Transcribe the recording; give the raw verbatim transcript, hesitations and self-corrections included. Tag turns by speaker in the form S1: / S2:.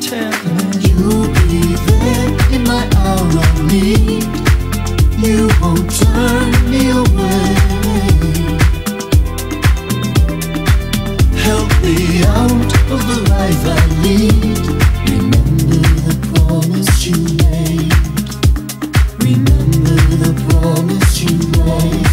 S1: tell me
S2: you'll be there in my hour of need. You won't turn me away. Help me out of the life I lead. Remember the promise you made. Remember the promise you made.